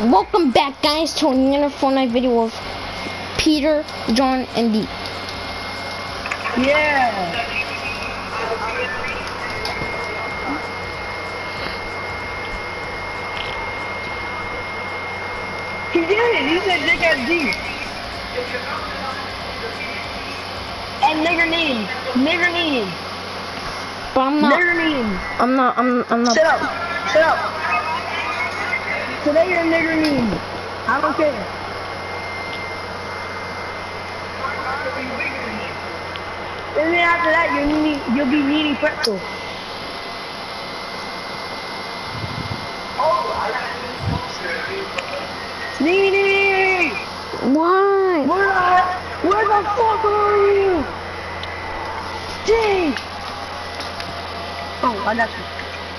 Welcome back, guys, to another Fortnite video of Peter, John, and Dee. Yeah. He did it. He said Dick as D. And nigger name. Nigger name. But I'm not. Nigger name. I'm not. Shut up. Shut up. Today you're a nigger name. I don't care. And then after that, you'll be needing pretzel. Needy! Why? Where the fuck are you? Dang! Oh, I got you.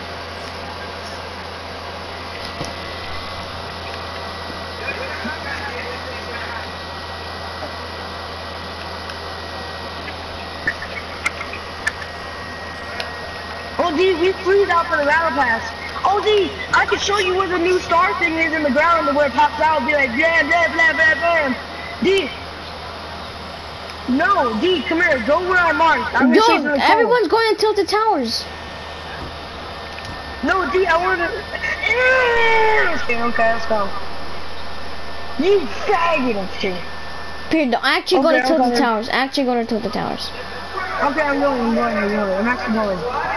Oh, D, we freed out for the battle pass. Oh, D, I can show you where the new star thing is in the ground and where it pops out and be like, blam, blam, blam, blam, blam. D. No, D, come here. Go where I marked. I'm gonna Dude, everyone's going to tilt the towers. No, D, I want to... Okay, let's go. You faggot of shit. Peter, don't actually go to tilt the towers. Actually go to tilt the towers. Okay, I'm going. I'm actually going.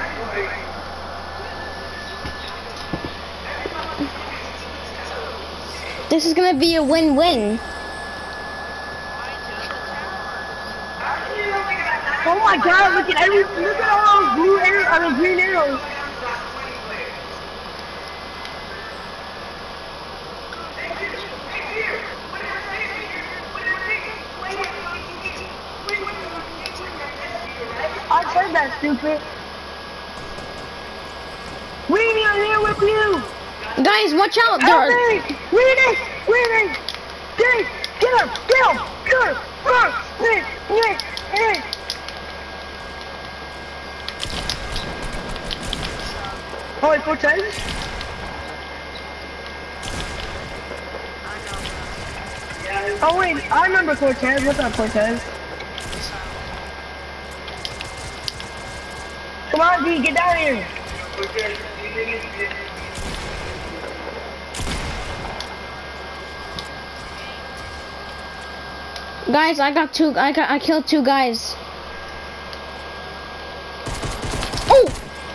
This is gonna be a win-win. Oh my God! Look at all those blue arrows. Green arrows. I said that, stupid. Weenie, I'm here with you. Guys, watch out! Weenie, Dave, get him, Nick. Oh, wait, Cortez? Oh wait, I remember Cortez. What's up, Cortez? Come on, D, get down here. Guys, I killed two guys. Oh!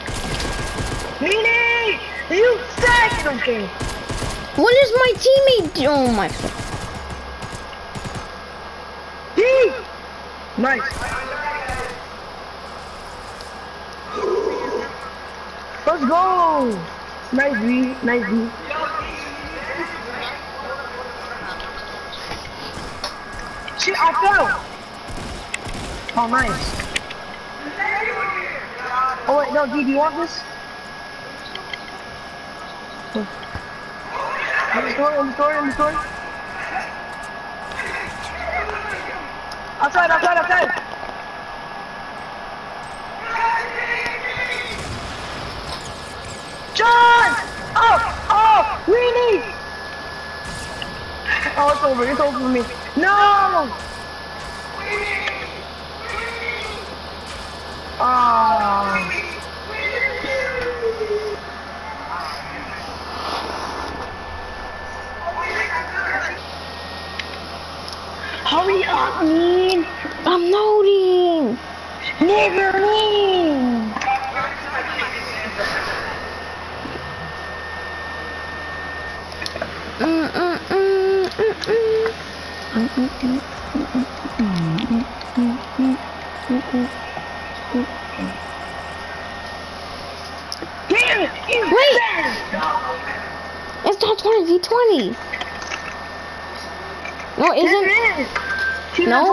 Meanie! You suck! Okay. What is my teammate? Oh my. D! Nice. Let's go! Nice D, nice D. Shit, I fell! Oh, nice. Oh wait, no, D, do you want this? In the store. Outside. John! Oh, Weenie! Oh, it's over for me. No! Oh. Hurry up, man! I'm loading. Never mean! Damn it! Wait! It's not 20v20. No, isn't it? No.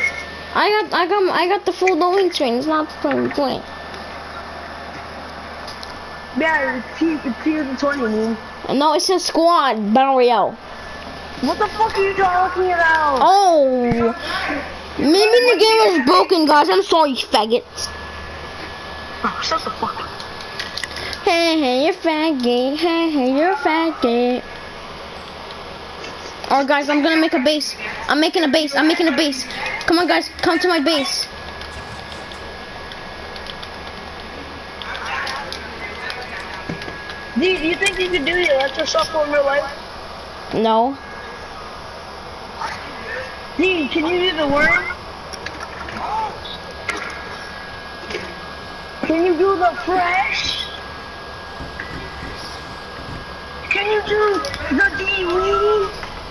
I got the full loading screen. It's not 20v20. Yeah, it's T20, man. No, it says squad battle royale. What the fuck are you talking about? Oh, maybe the game is broken, guys. I'm sorry, faggots. Oh, shut the fuck up. Hey, you're faggot. Hey, you're faggot. Alright guys, I'm gonna make a base. I'm making a base. I'm making a base. Come on guys, come to my base. Do you think you could do the electro shuffle in real life? No. Dean, can you do the worm? Can you do the fresh? Can you do the D-Weenie?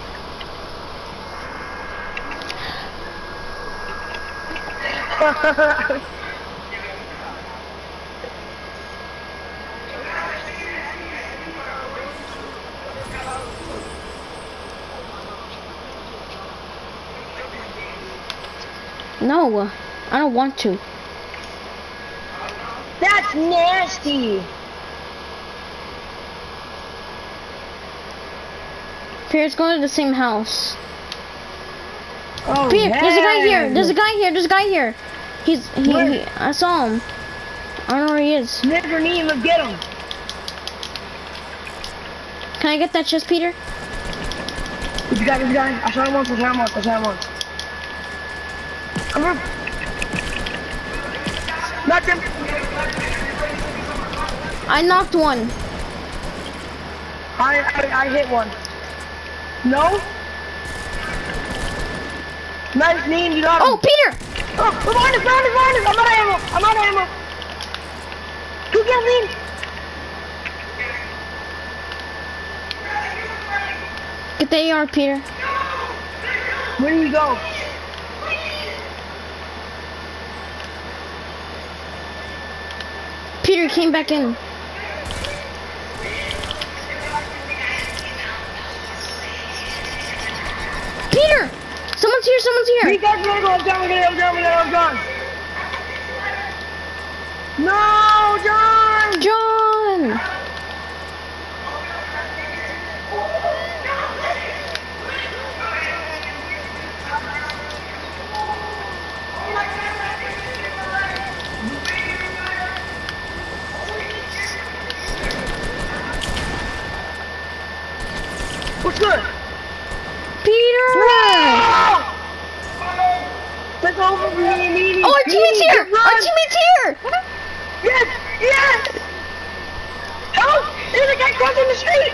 No, I don't want to. That's nasty. Pierre's going to the same house. Oh, Pierre, there's a guy man. here. There's a guy here. There's a guy here. He I saw him. I don't know where he is. Never need him, get him. Can I get that chest, Peter? You got it, I shot him once, I shot him once, I shot him once. Come on. Knocked him. I knocked one. I hit one. No? Nice name, you got him. Oh, Peter! Oh, behind us. I'm out of ammo. Go get me. Get the AR, Peter. Where do you go? Peter came back in. Peter! Someone's here. You guys gotta go. I'm done. No, John! John! What's good? Peter! No! Let's over me. Oh, our teammate's here! Our teammate's here! Yes! Help! There's a guy crossing the street!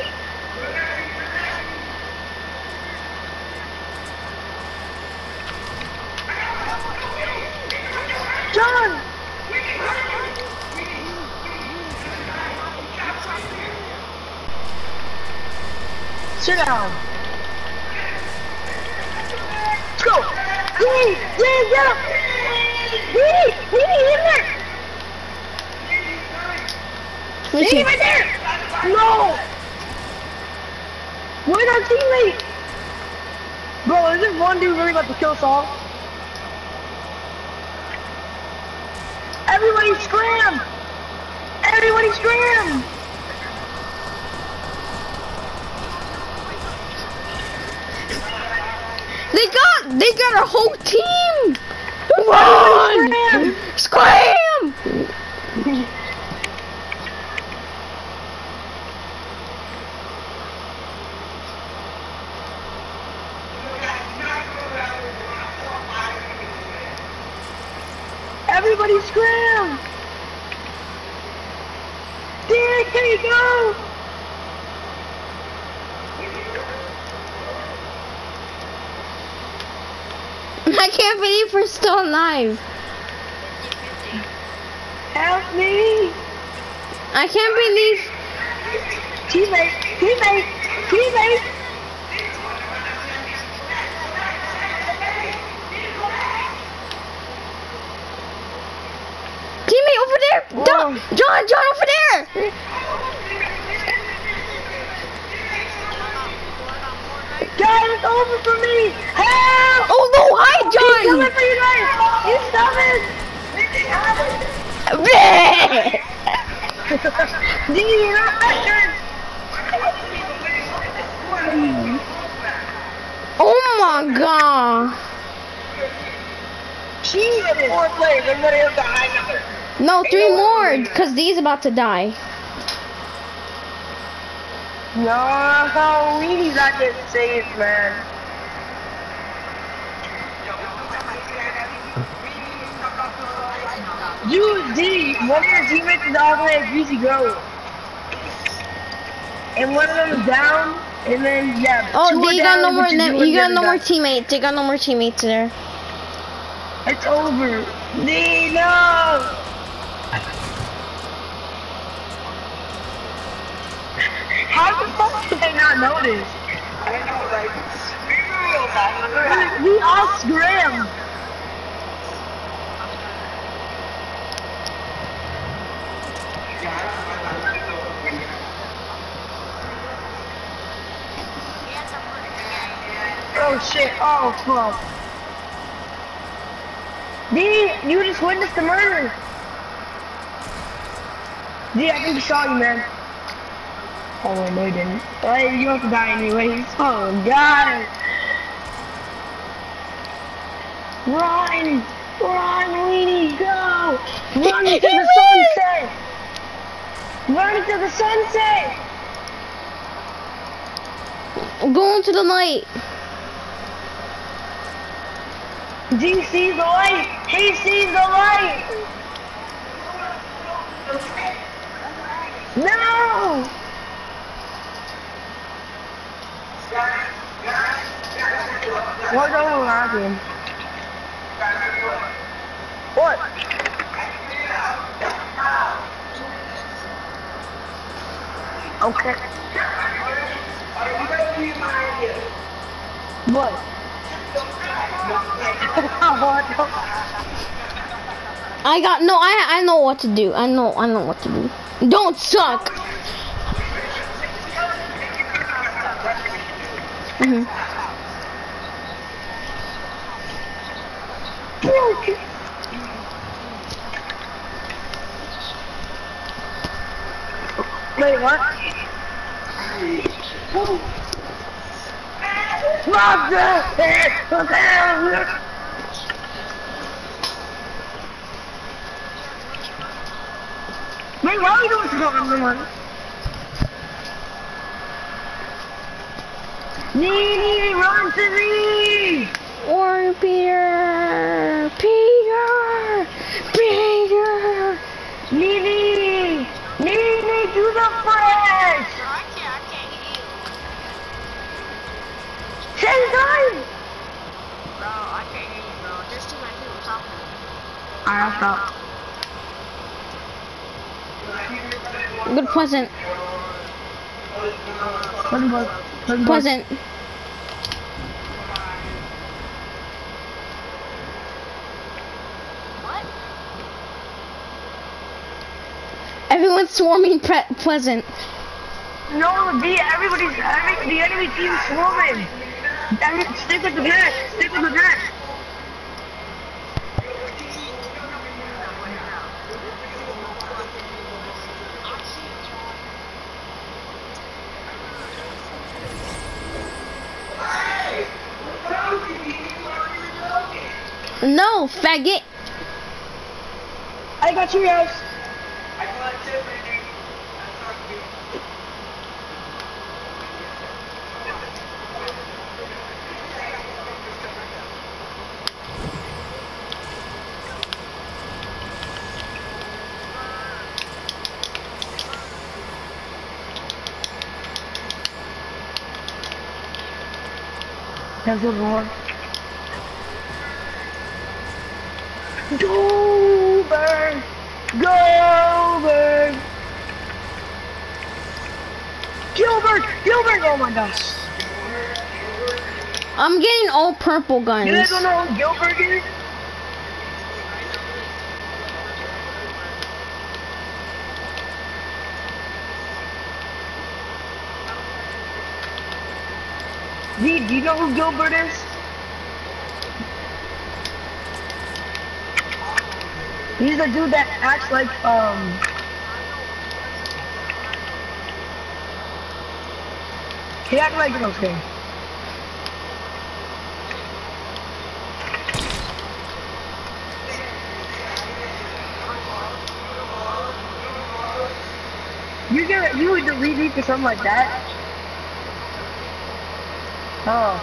John! Sit down. Let's go! Yay! Get up! Yay! In there! Hey, right there! No! Where's our teammate? Bro, is this one dude really about to kill us all? Everybody scram! Everybody scram! They got a whole team! Run! Scram! Everybody scram! Derek, here you go! I can't believe we're still alive. Help me! I can't believe... Teammate! Teammate over there! John over there! Guys, it's over for me! Help! Oh no, hi John! He's coming for you guys! You stop it! Dude, you're not bastard! Oh my god! Jesus! 4 players, everybody else died. No, 3 more, because D's about to die. No, Weenie's not getting saved, man. You, D, one of your teammates is all the way at Greasy Grove. And one of them is down, and then, yeah. Oh, they got no more, you got no more teammates. teammates. They got no more teammates there. It's over. D, no! How the fuck did they not notice? I know, like, we all scrammed. Oh shit, oh fuck. D, you just witnessed the murder. D, I think he saw you, man. Oh, no, he didn't. Hey, you have to die anyways. Oh, God. Run! Run, Weenie, go! Run into the sunset! Run into the sunset! Go into the light. D sees the light! He sees the light! No! What don't happen? What? Okay. What? I got no. I know what to do. I know what to do. Don't suck. Wait, what? Wait, why are we doing something? Nee, run to me! Or Peter, Peter. Nee, do the flash! I can't hear you. Same time! Bro, I can't hear you, bro. There's too many people talking. Alright, stop. Good present. Present. What? Everyone's swarming Pleasant. No, the enemy team's swarming. Stick with the net. Stick with the net. No, faggot. I got you guys. There's one more. Go, Bird! Go, Bird! Gilbert! Gilbert! Oh my gosh. I'm getting all purple guns. You guys don't know who Gilbert is? Do you know who Gilbert is? He's the dude that acts like, he acts like, okay. You would delete me for something like that? Oh.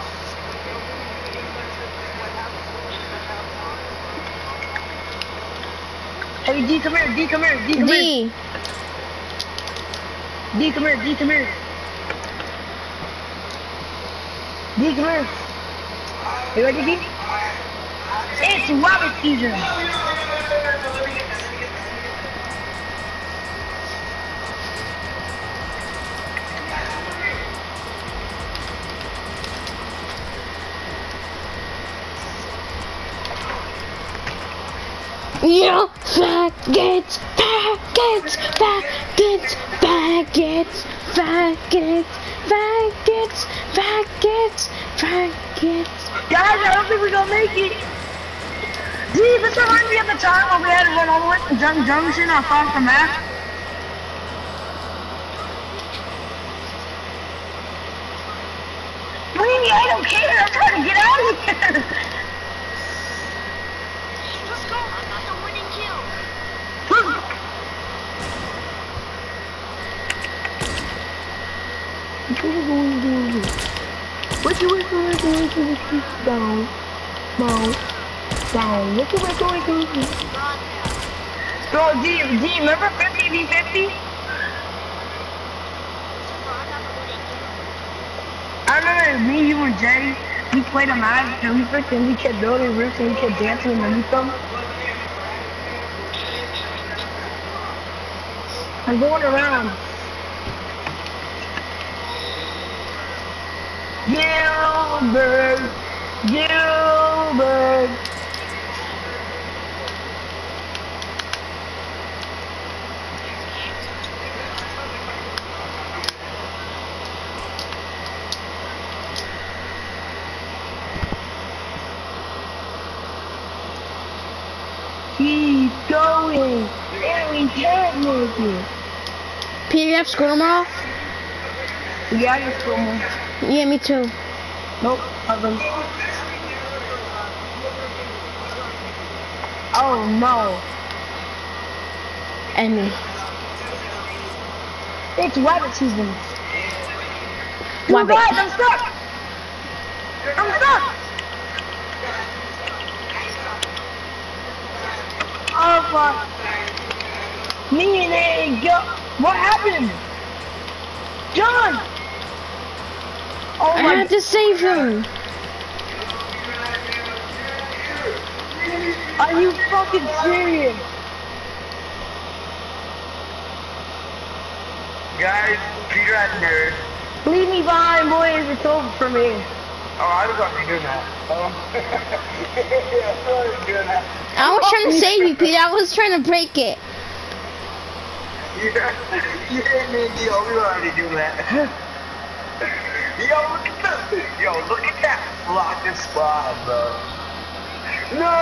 Hey, D, come here. D, come here. D, come here. D. D, come here. D, come here. D, come here. You ready, D? It's rabbit season. Yeah, faggots, faggots, faggots, faggots, faggots, faggots, faggots, faggots. Guys, I don't think we're gonna make it. Dude, this reminds me of the time when we had to run all the way from Junction on Far From Mac. What do you mean? I don't care. I'm trying to get out of here. Let's go. I got the winning kill. What you were going down, down, down. What you were going Bro, D, remember 50v50? I remember me, you, and Jay. We played a match and we kept building roofs and we kept dancing underneath them. I'm going around. Gilbert, Gilbert. Keep going, and we can't make it. Peter, you have school tomorrow? Yeah, I just school more. Yeah, me too. Nope, haven't. Oh no. Emmy. It's rabbit season. Rabbit. Guys, I'm stuck. I'm stuck. Oh fuck. Me and John. What happened? John. Oh I my. had to save him. Are you fucking serious? Guys, Peter had nerd. Leave me behind, boys. It's over for me. Oh, I was already doing that. Yeah, I was already doing that. I was trying to save you, Peter. I was trying to break it. Yeah, me and Dio, we were already doing that. Look at that blocking spot, bro. No!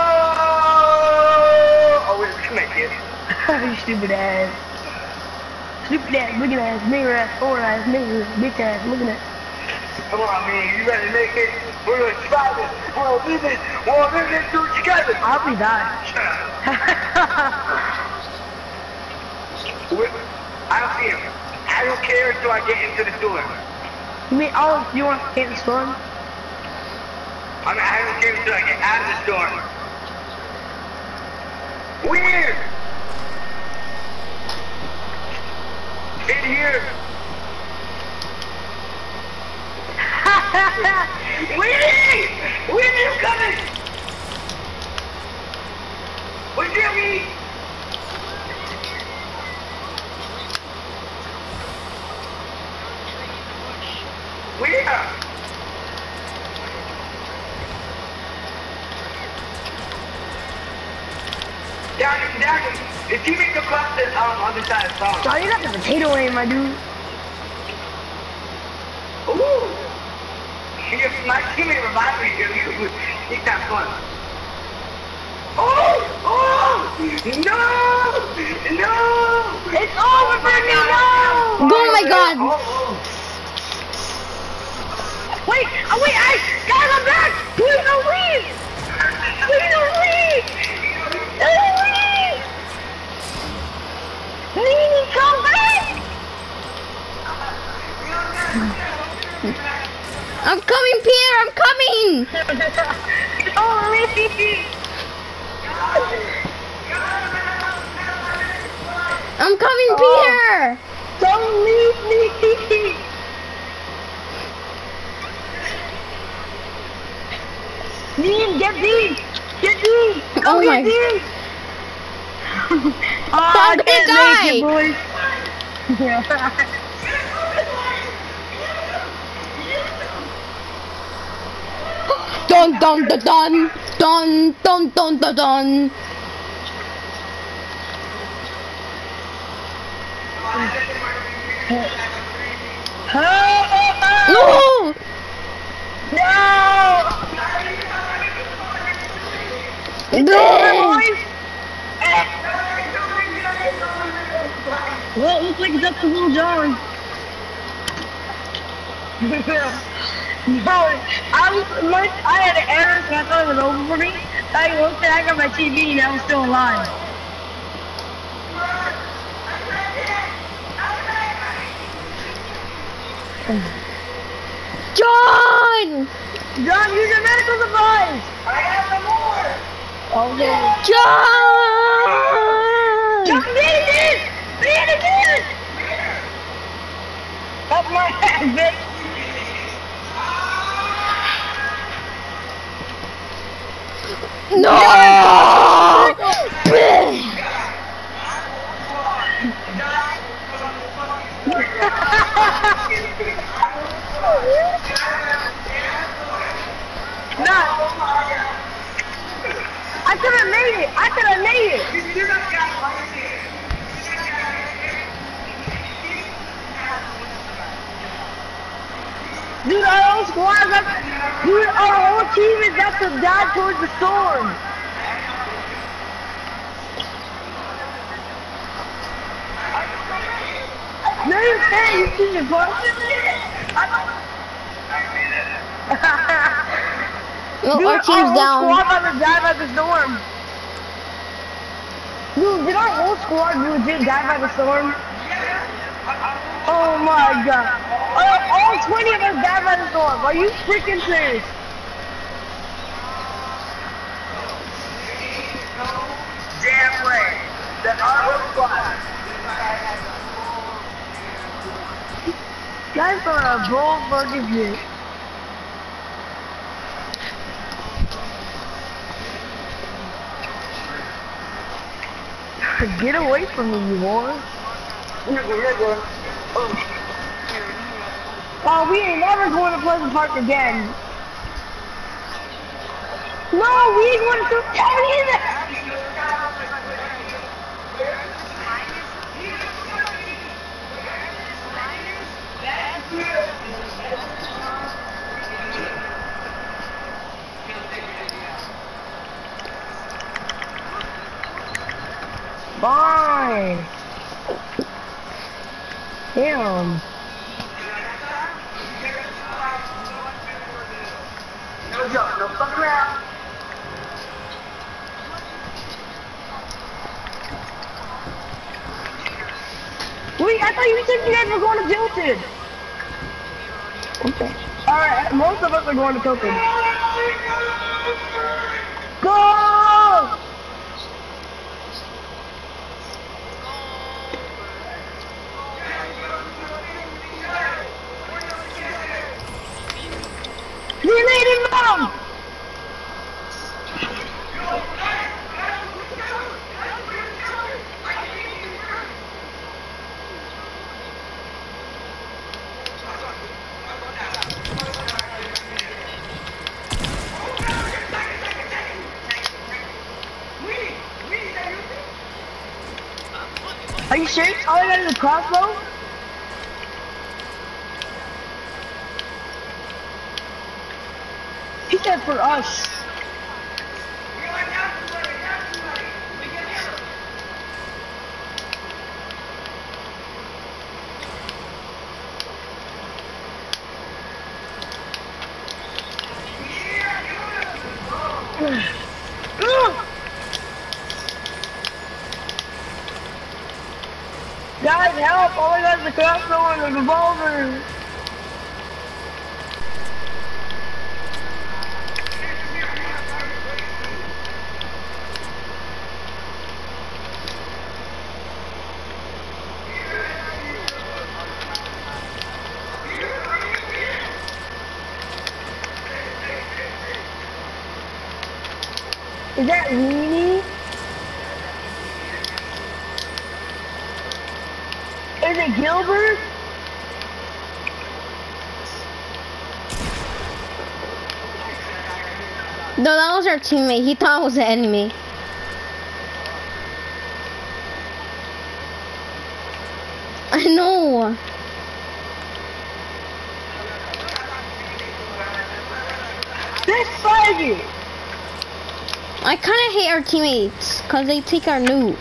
Oh, wait, come here, kid. You stupid ass. Stupid ass, looking ass, nigger ass, foreign ass, nigger, bitch ass, looking at. Come on, man, you ready to make it? We're gonna try this. We're gonna leave it. We're gonna do it together. I hope he dies. I don't see him. I don't care until I get into the door. You mean, oh, you want to get in the storm? I mean, I don't care until I get out of the storm. Weird! In here! Weird! Where are you coming? What do you mean? Where? Down. The teammates across the other side of the phone. John, you got the potato aim, my dude. Ooh! My teammate revived me. He's not fun. Oh! No! It's over for me, no! Oh my god! Wait, guys, I'm back! Please don't leave! Please don't leave! Don't leave! Nene, come back! I'm coming, Pierre. I'm coming. Don't leave. I'm coming, Pierre. Don't leave me. Dean, get Dean. Get Dean. Go Oh get my- Dean. I'm gonna die. It, boys. Dun dun dun dun dun dun dun dun dun. No! No! It's over, boys! Well, it looks like it's up to Lil Jon. No, I had an error, so I thought it was over for me. I looked and I got my TV and I was still alive. John! John, use your medical device! I have some more! Okay. John! John, beat it! Beat it! That's my hand, bitch! No! I could have made it! I could have made it! Dude, our whole squad dude, our whole team is at the dive towards the storm! No, you can't, you see the bus? No, Dude, our team's down. Our whole squad about to dive at the storm. Dude, did our whole squad legit die by the storm? Oh my god. All 20 of us died by the storm. Are you freaking serious? Damn way. That our whole squad. Guys are a bull fucking shit. Get away from me, you whore. Oh, we ain't never going to Pleasant Park again. No, we ain't going to Town either. Fine. Damn. No joke, no fuck around. Wait, I thought you said you guys were going to Tilted. Okay. Alright, most of us are going to Tilted. Go! Related mom! Are you sure? All I got is a crossbow? He said for us. Guys, help! All I got is a crossbow and a revolver. Is that Weenie? Is it Gilbert? No, that was our teammate. He thought it was the enemy. I know. This faggot! I kind of hate our teammates because they take our loot.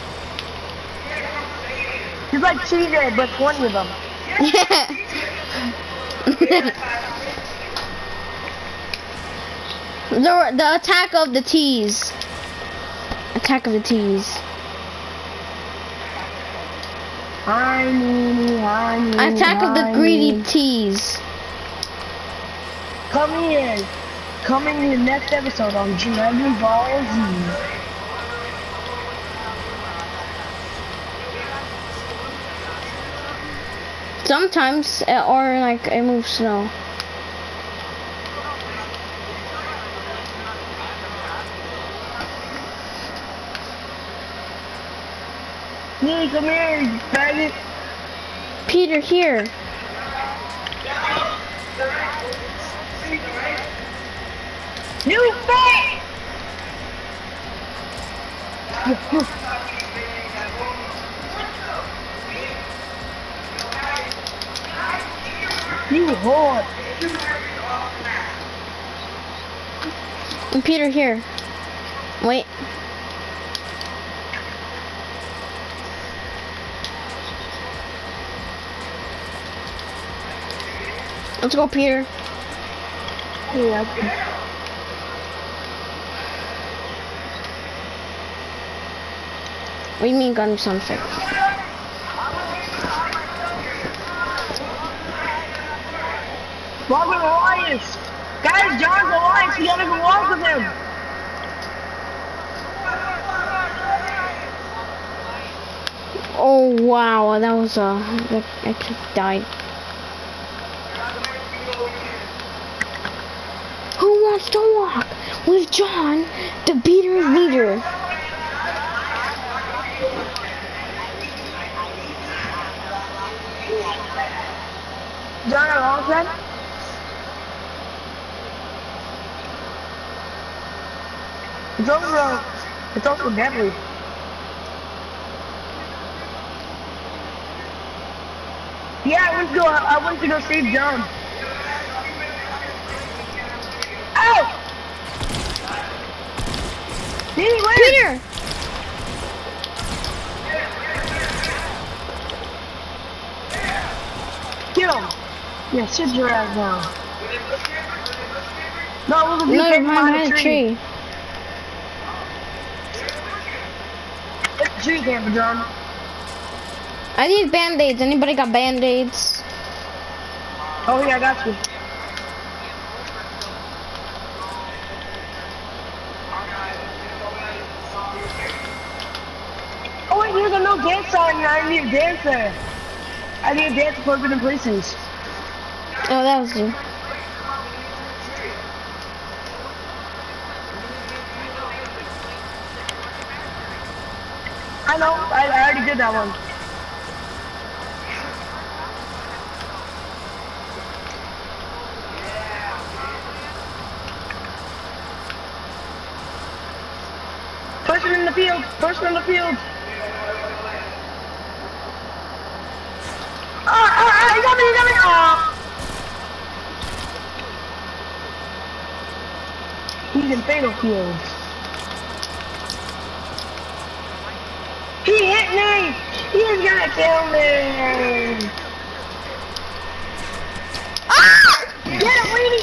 He's like CJ, but 20 of them. Yeah. The attack of the T's. Attack of the T's. Attack of the greedy T's. Coming in the next episode on Dragon Ball Z. Sometimes, or like it moves slow. Neely, come here, you faggot. Peter, here. You fag! You whore. And Peter, here. Wait. Let's go, Peter. Yeah. What do you mean gun sound effect? Walk with Elias. Guys, John's Elias. You gotta go walk with him. Oh wow, that was I just died. Who wants to walk with John, the beater leader? John Alongside? It's also deadly. Yeah, I went to go save John. Ow! Neely, where? Peter! Get him! Yeah, sit your ass down. No, it wasn't you No, came behind behind the tree. It's a tree camper, John. I need band-aids. Anybody got band-aids? Oh yeah, I got you. Oh wait, there's a no dance sign and I need a dance there. I need a dance for forbidden places. Oh, that was you. I know, I already did that one. Person in the field, person in the field. He got me, he got me. He's in fatal fields. He hit me! He's gonna kill me! Ah! Get him, Weenie!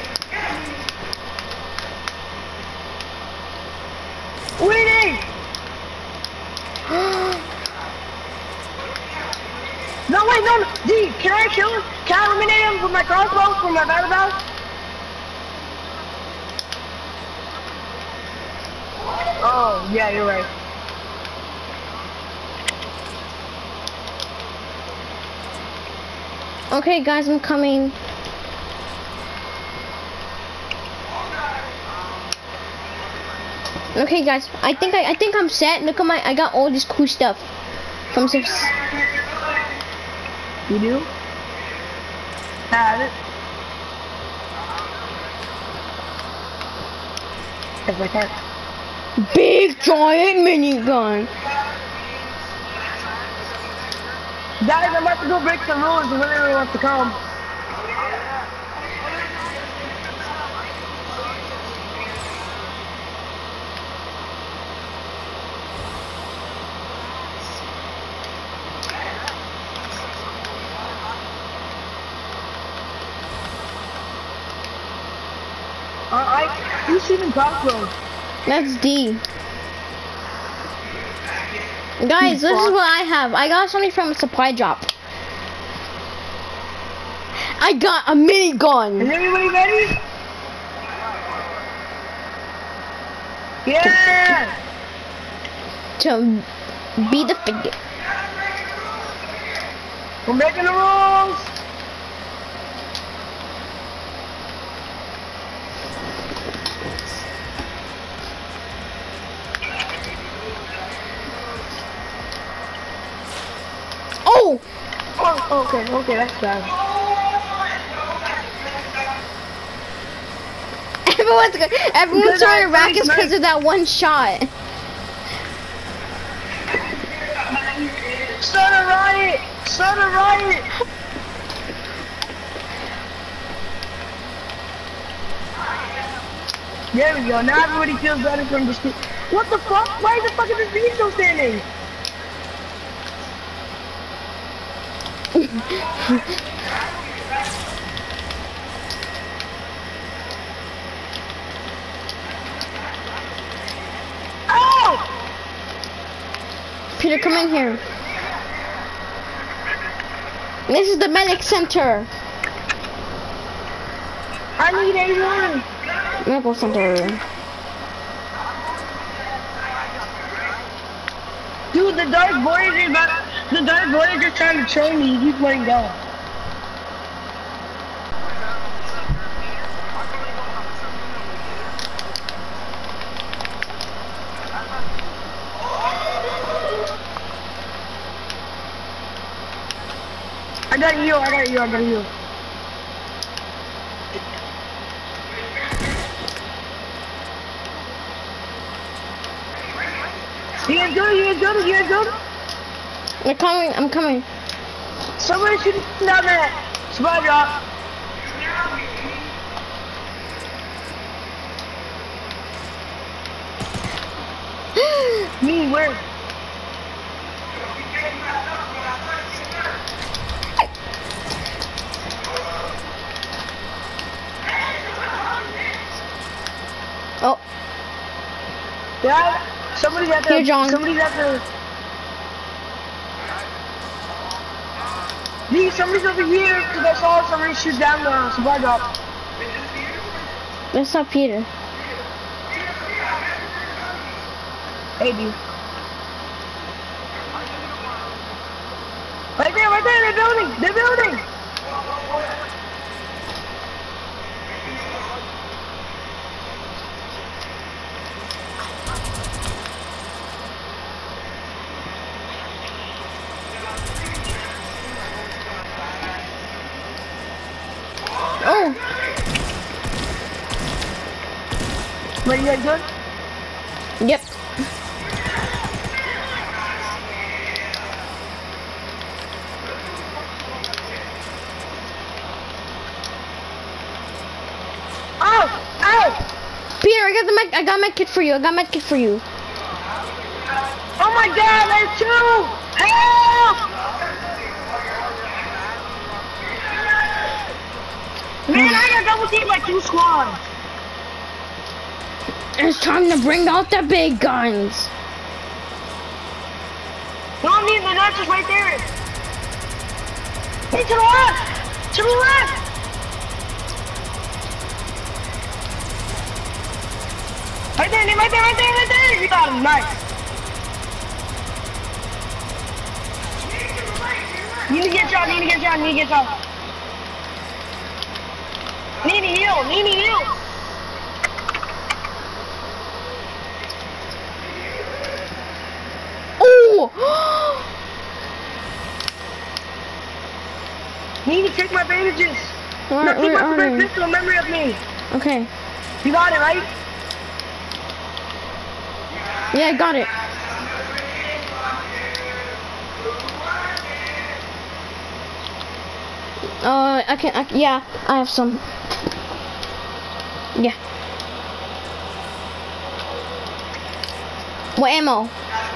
Weenie! No, wait, no! D, can I kill him? Can I eliminate him with my crossbow from my battle belt? Oh, yeah, you're right. Okay, guys, I'm coming. Okay, guys. I think I'm set. Look at I got all this cool stuff from some. You do? Have it. If I can. Big giant minigun. Guys, I'm about to go break some rules if anyone wants to come. Who's shooting crossbows? That's D. Guys, this is what I have. I got something from a supply drop. I got a minigun. Is everybody ready? Yeah! To be the figure. We're making the rules! Oh! Oh, okay, that's bad. Everyone's throwing rackets because of that one shot. Start a riot! Start a riot! There we go, now everybody feels better from this. What the fuck? Why the fuck is this beast still standing? Oh! Peter, come in here. This is the medic center. I need A1. Medical center. Dude, the Dark Voyager's trying to train me. He's letting go. I got you. You guys good? I'm coming. Somebody shoot down there. Supply drop. Me, where? Oh. Yeah, somebody's at the... Here, John. Somebody's over here, because I saw somebody shoot down the supply drop. That's not Peter. Hey, dude. Right there, they're building! Oh! Wait, you guys good? Yep. Ow! Peter, I got my kit for you. Oh my god, there's two! Help! Man, I got double teamed by 2 squads. It's time to bring out the big guns. No need the nuts is right there. Hey, to the left! To the left! Right there! You got him, nice. Need to get shot. Need to heal. bandages. Where Let's keep are my they? pistol in memory of me. Okay. You got it, right? Yeah, I got it. Yeah, I have some. Yeah. What ammo?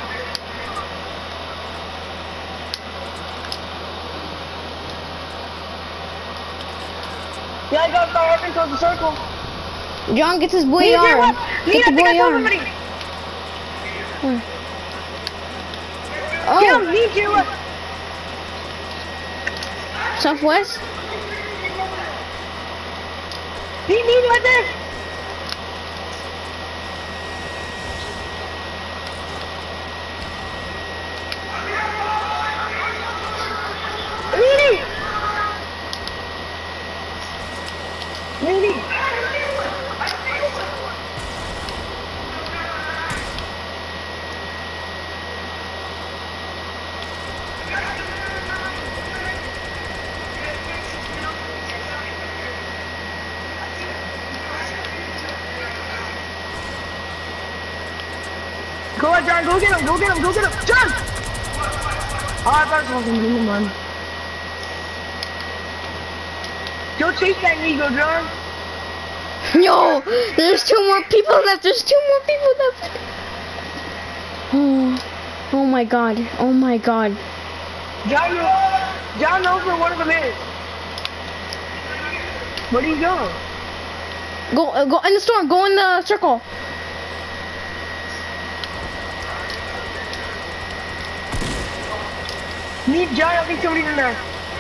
Yeah, I got my weapon towards the circle. John gets his boy Need your arm. weapon. Get the I think I boy saw arm. somebody. Oh, Get him, need your weapon. Southwest. Need right there. Need. Go on, John, go get him, John! Oh, I thought it was something, man. Go chase that Negro, John. Yo, there's 2 more people left. Oh my god. John knows where one of them is. Where do you go? Go in the storm. Go in the circle. Meet John, I think somebody's in there.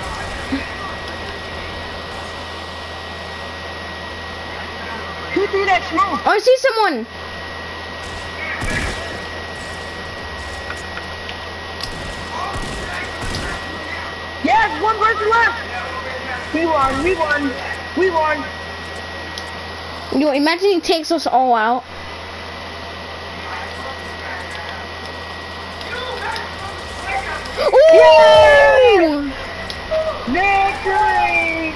Who threw that smoke? Oh, I see someone. Yes, one person left. We won. Yo, imagine he takes us all out. Ooh! Victory!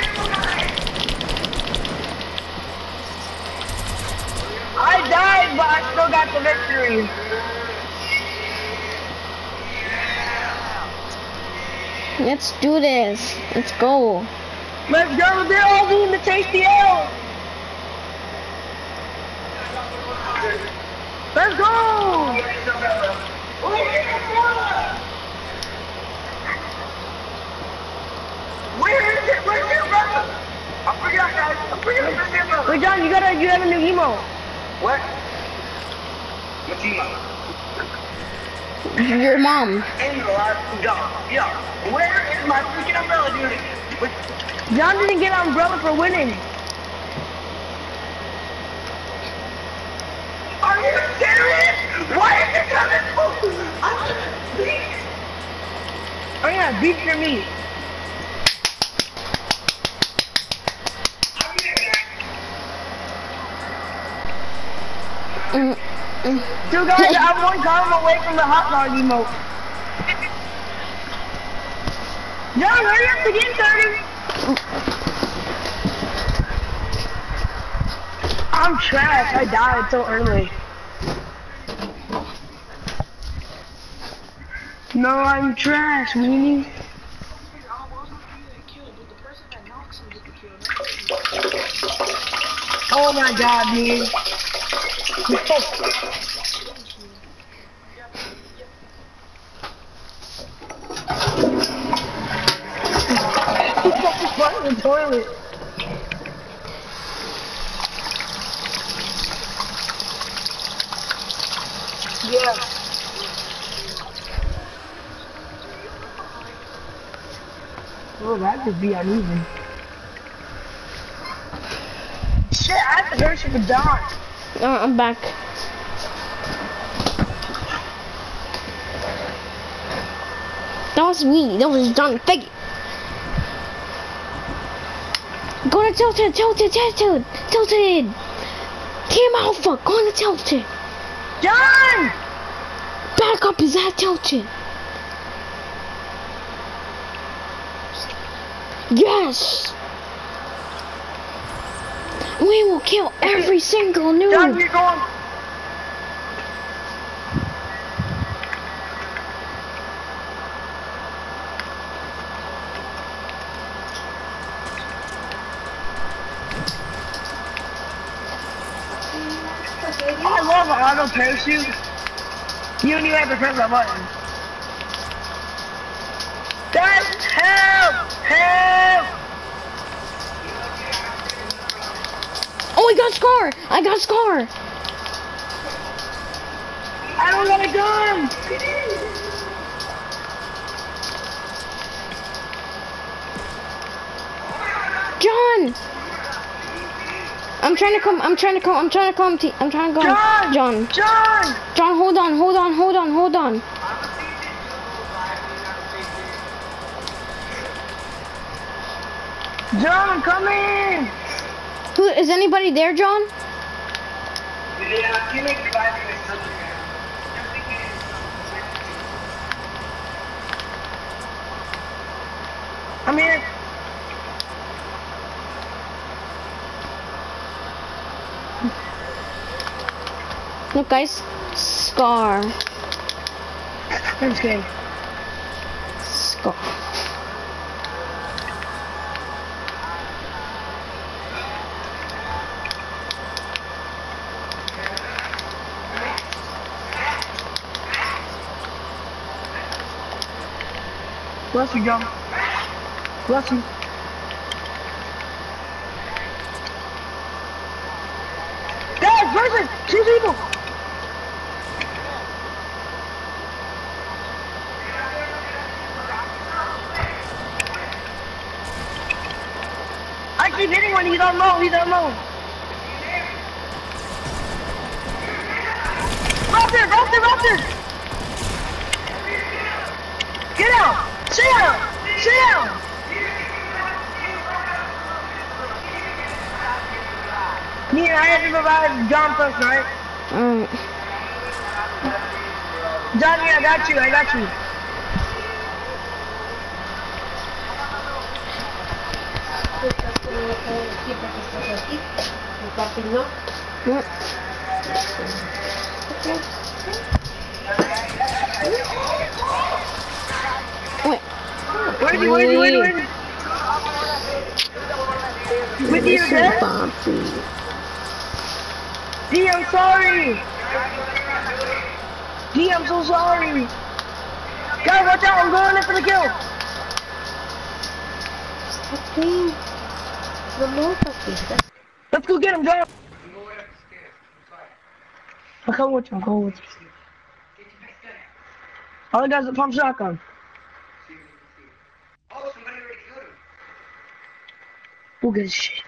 I died, but I still got the victory. Let's do this. Let's go. Let's go, they're all doing the tasty L. Let's go! Where is it? Where's your brother? I forgot, guys. I forgot where's your brother. Wait, John, you have a new emo. What? What's emo? Your mom. In the last job. Yeah. Where is my freaking umbrella, dude? What? John didn't get an umbrella for winning. Are you serious? Why is it coming? Oh yeah, beat your meat. So guys, I'm one column away from the hot dog emote. John, hurry up to get 30. I'm trash. I died so early. No, I'm trash, meanie. Oh my god, dude. In the toilet. Yeah. Oh, that could be uneven. Shit, I have to hurry for John. I'm back. That was me. That was John. Fake it. Go to Tilted. Team Alpha. Go to Tilted. John! Back up is at Tilted. Yes! We will kill every single John, noob! you're going. I love an auto parachute. You don't even have to press that button. Guys, help! Help! Oh, I got Scar! I got Scar! I don't got a gun! John! I'm trying to come, John. John! John, hold on. John, I'm coming! Who, is anybody there, John? Yeah, you make the vibe. I'm here. Look, guys. Scar. I'm just kidding. Scar. Bless you, John. Bless you. Guys, person! 2 people! I keep hitting one, he's on low. Raptor! Get out! Sit down! Me and I had to revive John first, right? Johnny, I got you. Wait. Where is he? With you, Dad? D, I'm sorry. D, I'm so sorry. Guys, watch out, I'm going in for the kill. Let's go get him, John. I'm coming with you. All the guys that pump shotgun. Who gives a shit?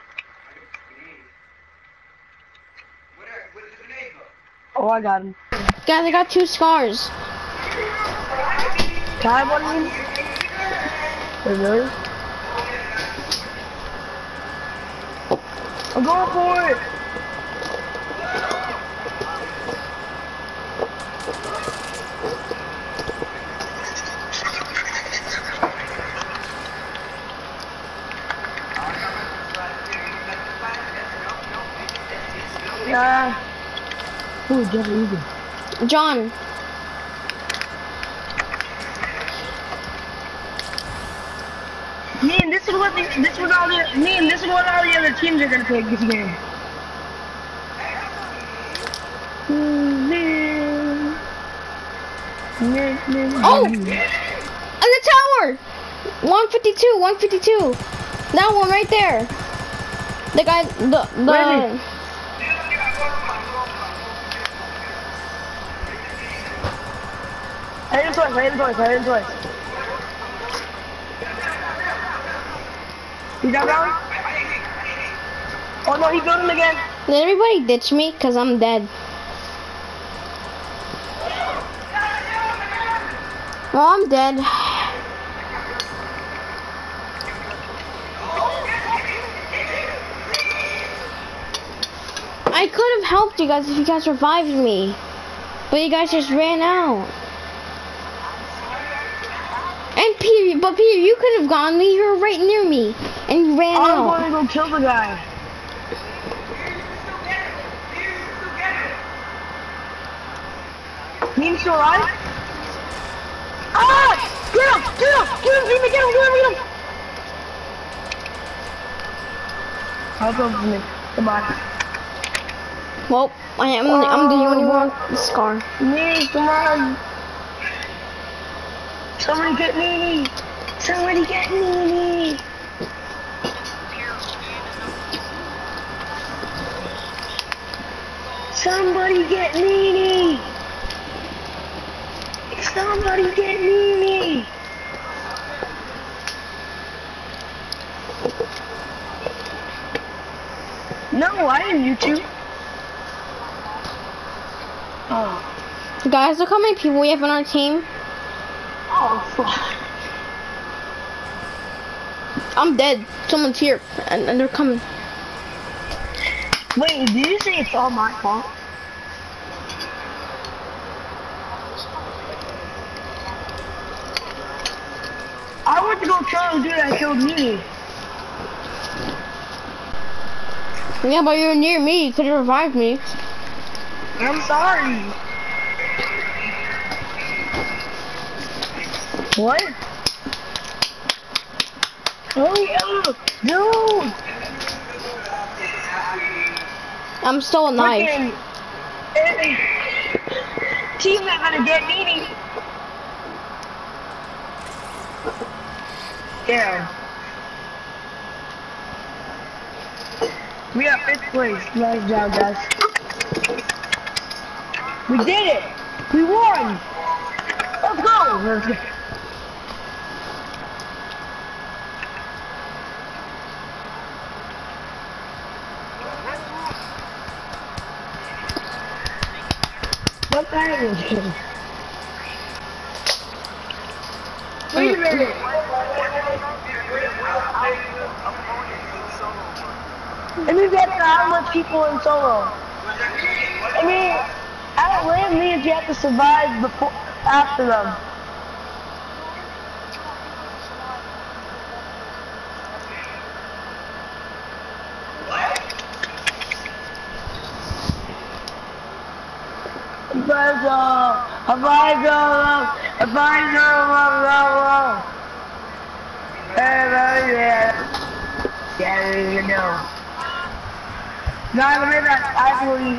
Oh, I got him. Guys, I got 2 scars. Can I have one of them? Really? I'm going for it! Yeah. Ooh, get it easy. John. Me and this is what all the other teams are gonna pick this game. Oh! On the tower! 152. That one right there. The guy, Where is he? I hit him twice. He's down? Oh no, he's building again. Did everybody ditch me? Cause I'm dead. Oh, I'm dead. I could have helped you guys if you guys revived me. But you guys just ran out. And But Peter, you could have gone me. You were right near me, and you ran I'm out. going to go kill the guy. Mean still alive? Ah! Get him! Get him! Get him! Get him! Get him! Get him! Get him! I'll go for me. Goodbye. Well, I'm the only one with the scar. Me, come on. Somebody get me. Somebody get me. Somebody get me. Somebody get me. No, I didn't YouTube. Oh. Guys, look how many people we have on our team. Oh, fuck. I'm dead. Someone's here, and they're coming. Wait, did you say it's all my fault? I went to go kill the dude that killed me. Yeah, but you're near me. You could have revived me. I'm sorry. What? Oh yeah, dude. I'm still alive. Freaking team not gonna get me. Damn. We are 5th place. Nice job, guys. We did it. We won. Let's go. Let's go. What time is it? Wait a minute. I mean, that's how much people in solo. I mean, Outland means you have to survive before, after them. Yeah, you know. No, I remember that actually.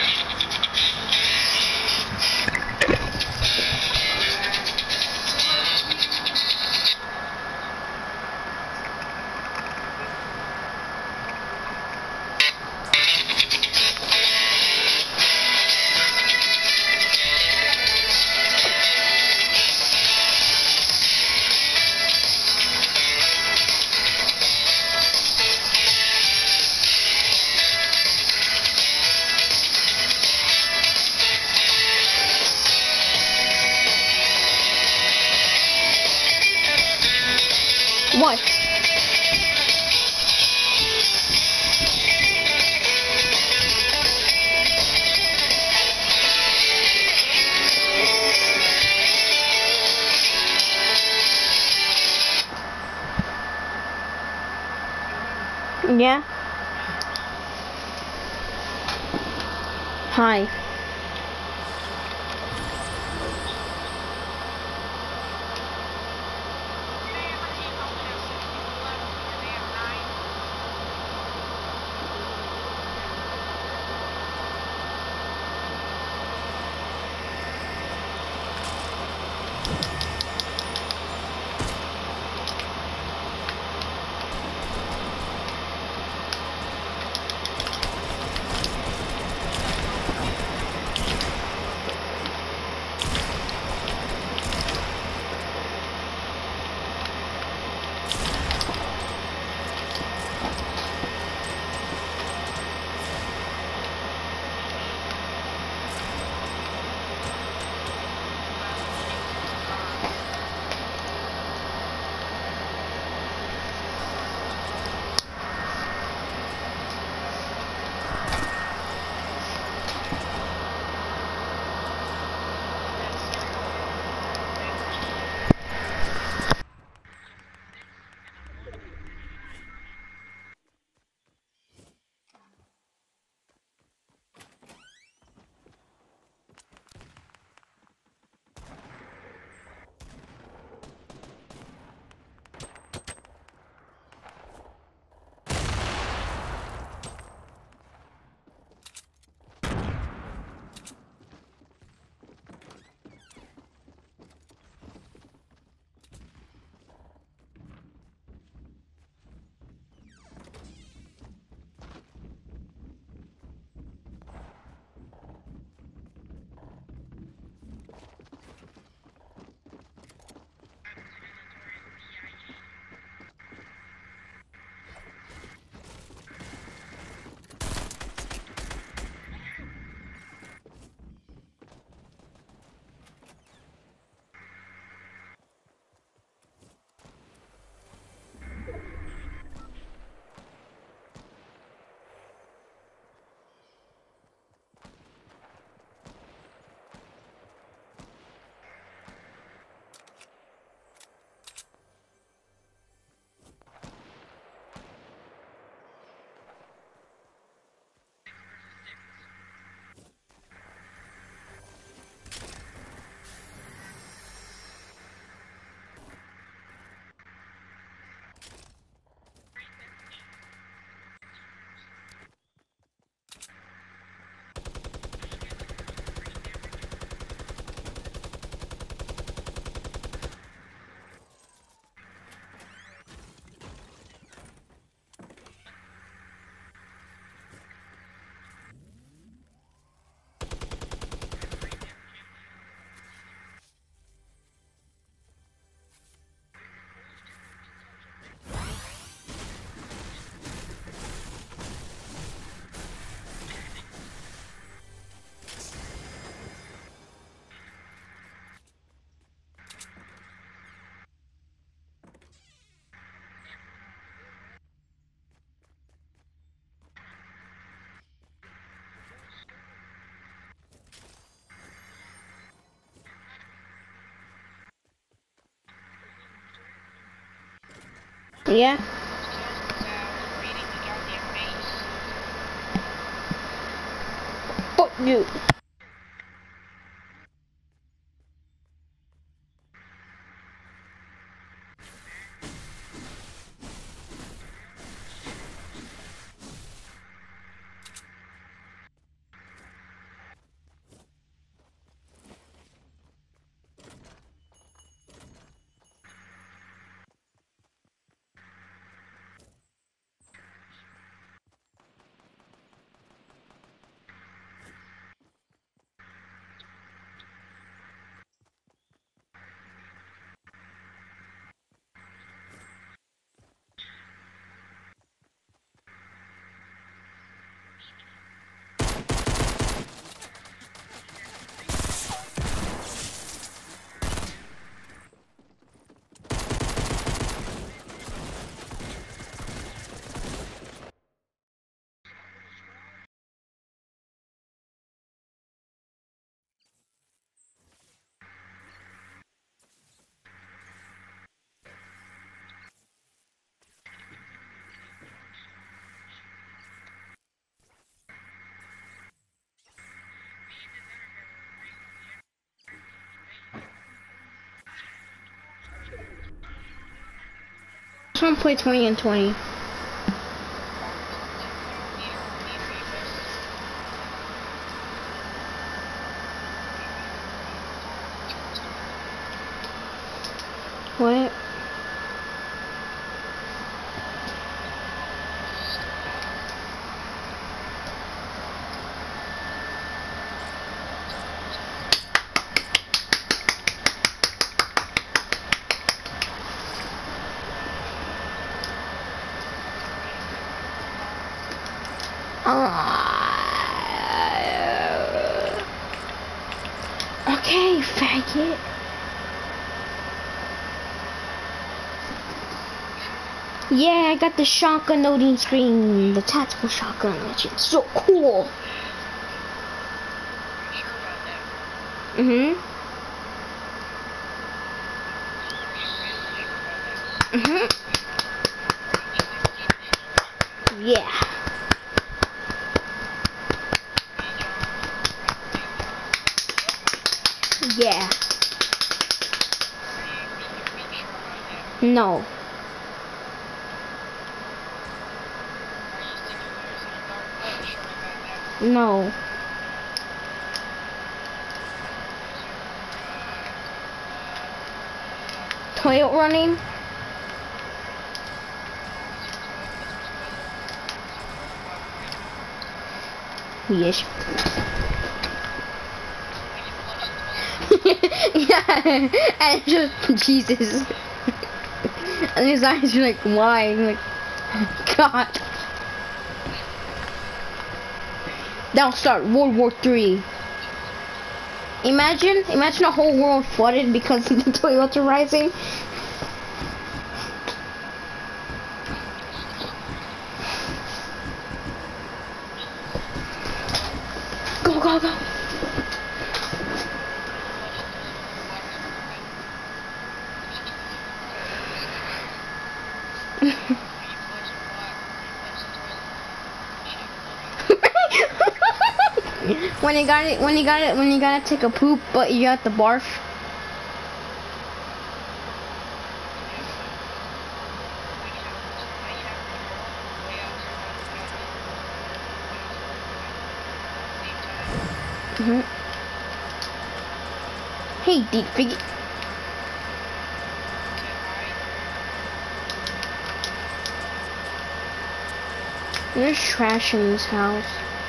What? Yeah. Hi. Yeah. Fuck you. I want to play 20 and 20. What? Okay, faggot. Yeah, I got the shotgun loading screen, the tactical shotgun. That shit's so cool. Mhm. Mhm. Yeah. Yeah. No. No. Toilet running? Yes. Yeah. And just Jesus. And his eyes are like, why? I'm like, God. That'll start World War III. Imagine a whole world flooded because the toilets are rising. Go, go, go. when you gotta take a poop, but you got the barf. Hey, deep piggy. There's trash in this house.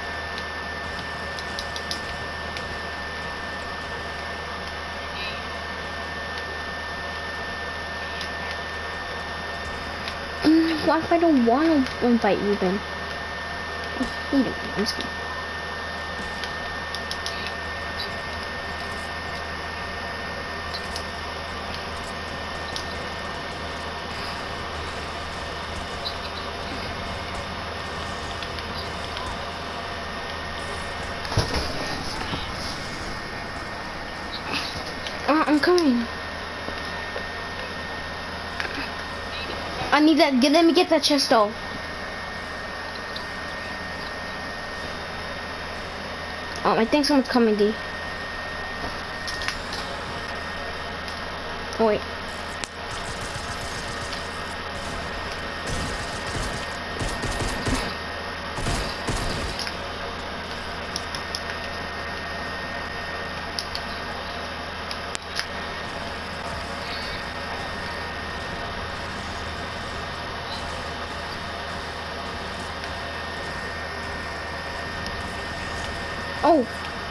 What if I don't want to invite you then? I hate it. I'm just kidding. I'm coming. I need that. Let me get that chest though. I think someone's coming, D. Oh, wait. Oh.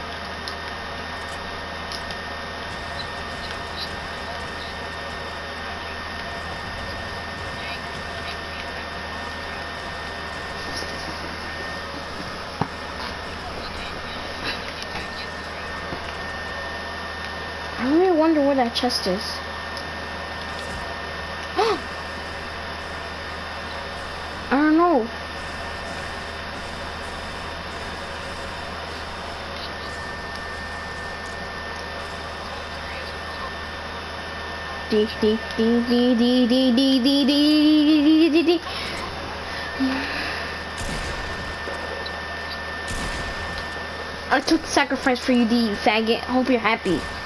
I really wonder where that chest is. I don't know. I took the sacrifice for you, D, you faggot. Hope you're happy.